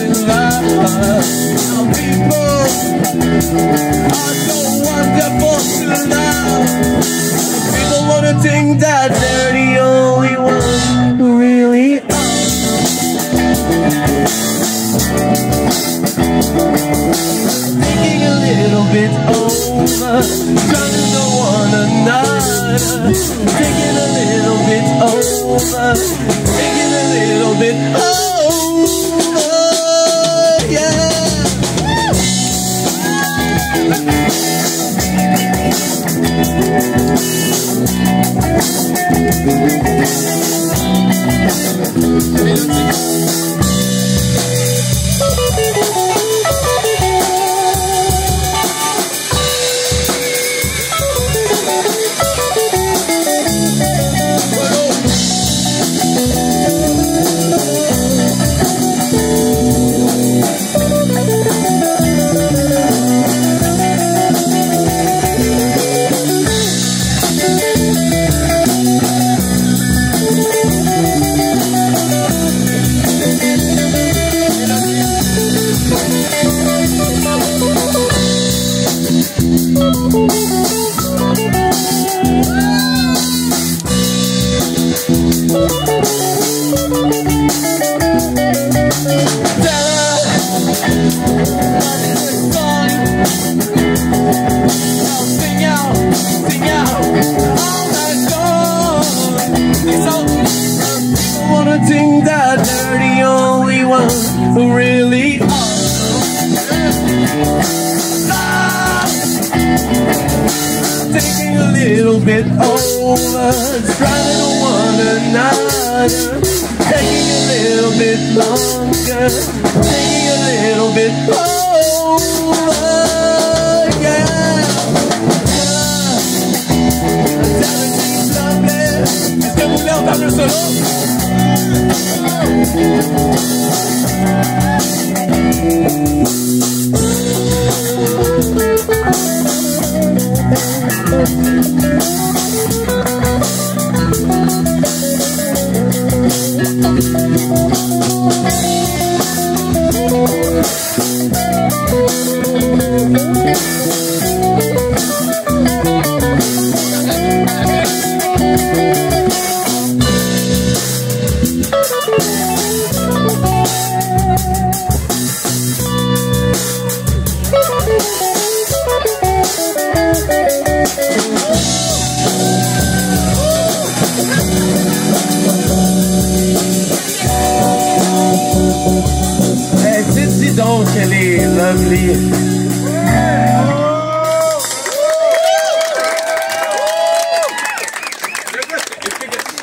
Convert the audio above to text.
in love. Now people are so wonderful to love. People wanna think that they're the only ones who really are. Thinking a little bit over, trying to know one another. Thinking a little bit over, thinking a little bit over, yeah. Think that they're the only ones who really are. Taking a little bit over, trying to one another. Taking a little bit longer, taking a little bit over, yeah. Everything's lovely. Est-ce que vous voulez entendre le solo? Donc elle est lovely.